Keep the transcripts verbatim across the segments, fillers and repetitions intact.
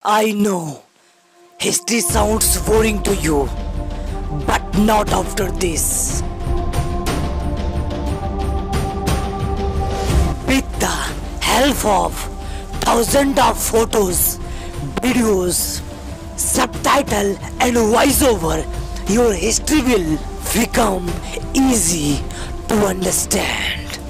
I know history sounds boring to you, but not after this. With the help of thousands of photos, videos, subtitle and voiceover, your history will become easy to understand.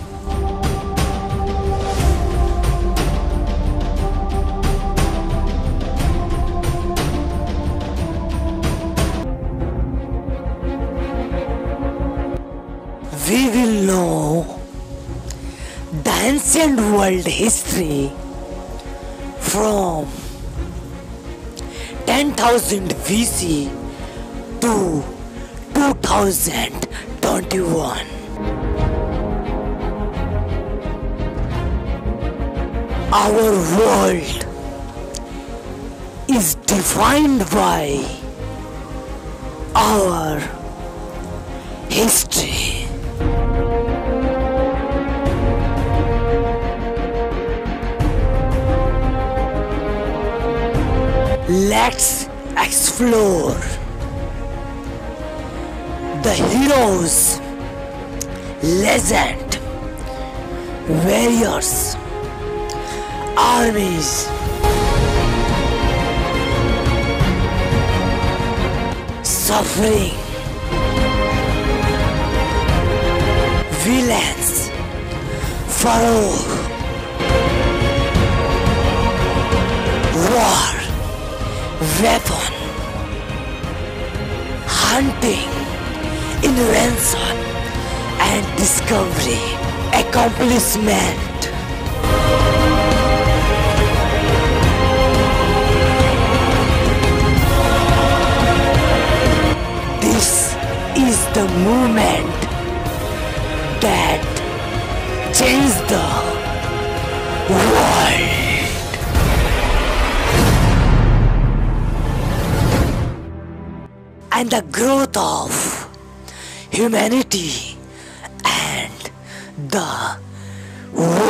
We will know the ancient world history from ten thousand B C to two thousand twenty-one. Our world is defined by our history. Let's explore the heroes, legend, warriors, armies, suffering, villains, pharaoh, war, weapon, hunting, invention and discovery, accomplishment. This is the movement that changed the world. And the growth of humanity and the world.